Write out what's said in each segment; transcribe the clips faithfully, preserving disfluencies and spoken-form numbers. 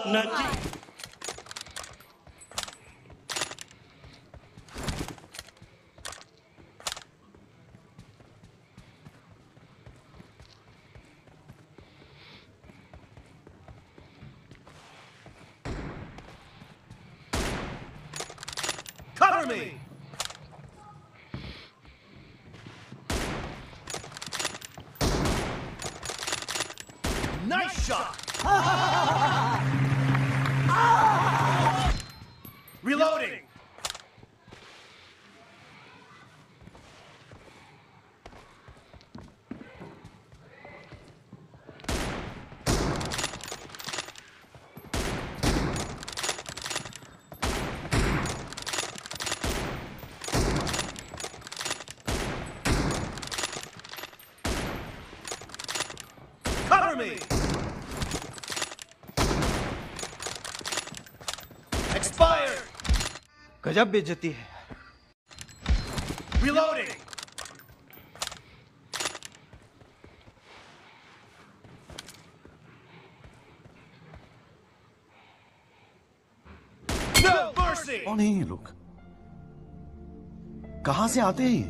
Nati. Cover me! Nice shot! Reloading! Cover me! Expired! गजब बेइज्जती है। Reloading! No mercy! कौन है ये लोग? कहां से आते हैं ये?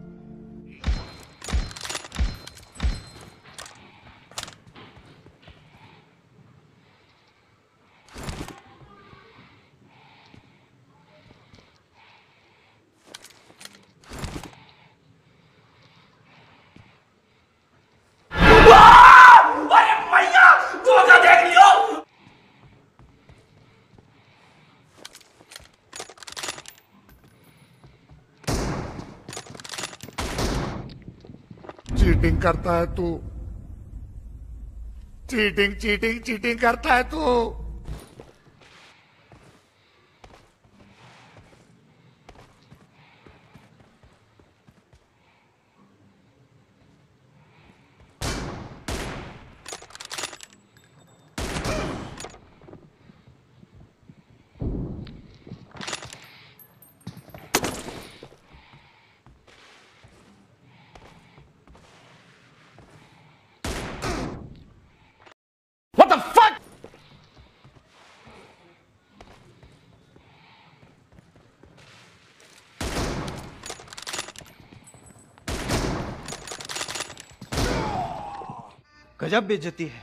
चीटिंग करता है तू। चीटिंग चीटिंग चीटिंग करता है तू। What the fuck? गजब बेइज्जती है।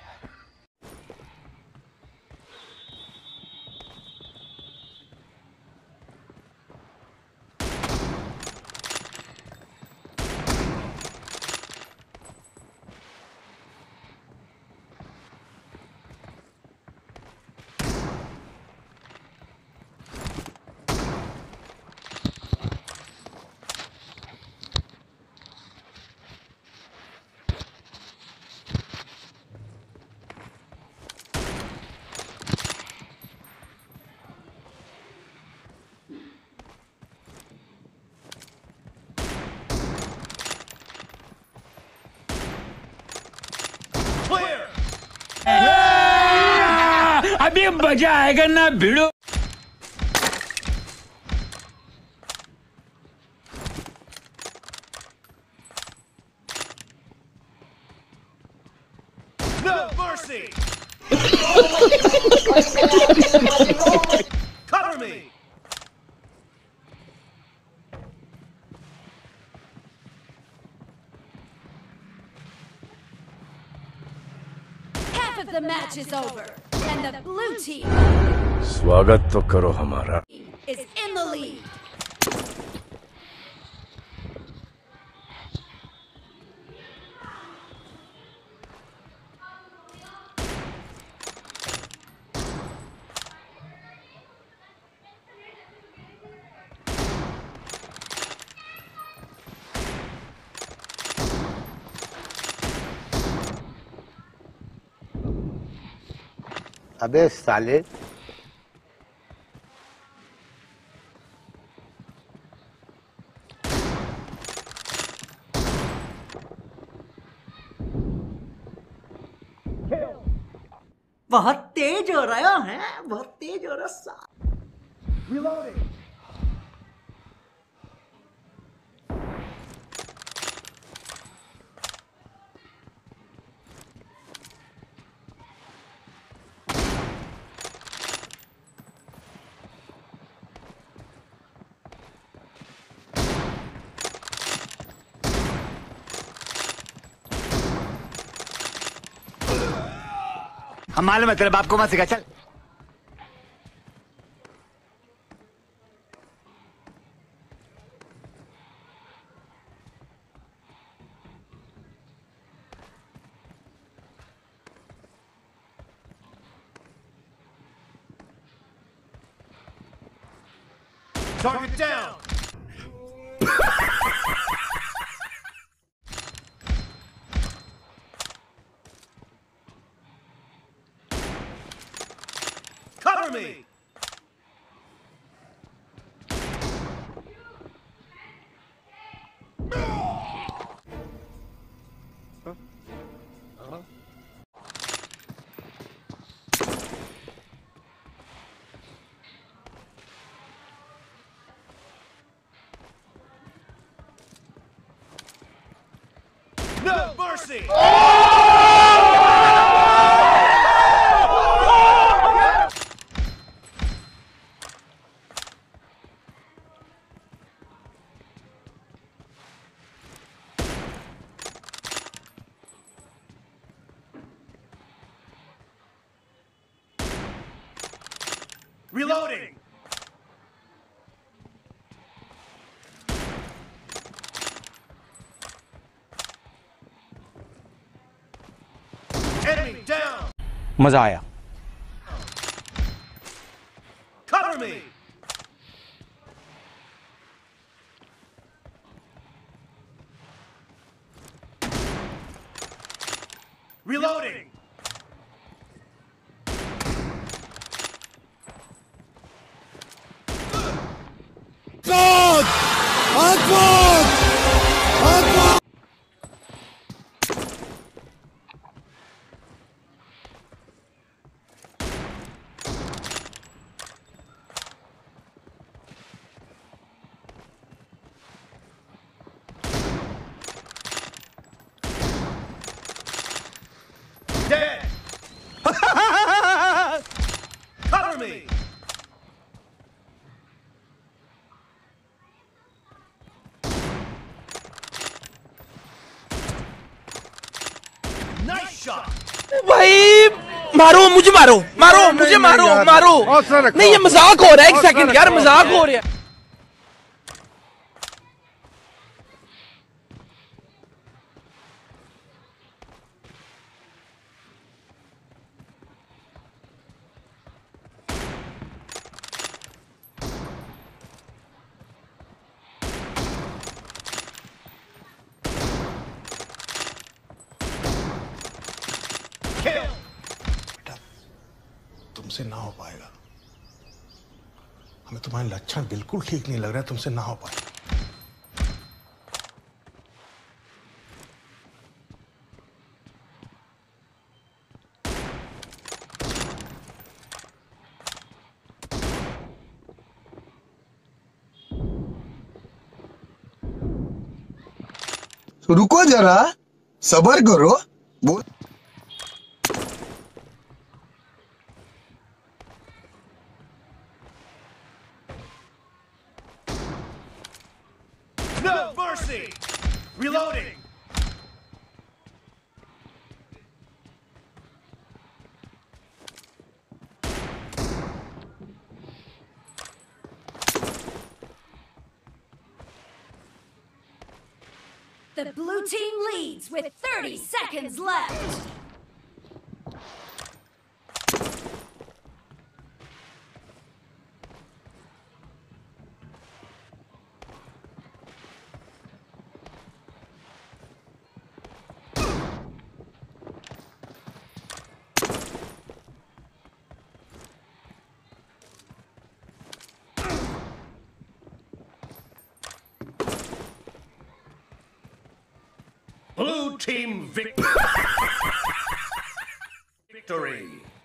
अभी मजा आएगा ना भिड़ो। No mercy! Cover me! Half of the match is over, and the blue team स्वागत तो करो हमारा। is in the lead. अबे साले बहुत तेज हो रहा है, बहुत तेज हो रहा है। Reloading! हम मालूम है तेरे बाप को मत सिखा चल Target down. Cover me. No mercy! Reloading! Enemy down! मजा आया. Cover me! Reloading! Dead! Cover me! Nice shot! भाई मारो मुझे मारो मारो मुझे मारो मारो नहीं ये मजाक हो रहा है एक सेकंड यार मजाक हो रहा है तुमसे ना हो पाएगा. हमें तुम्हारे लक्षण बिल्कुल ठीक नहीं लग रहा है. तुमसे ना हो पाएगा. रुको जरा सबर करो. बोल No mercy! Reloading! The blue team leads with thirty seconds left. Blue team vic- victory!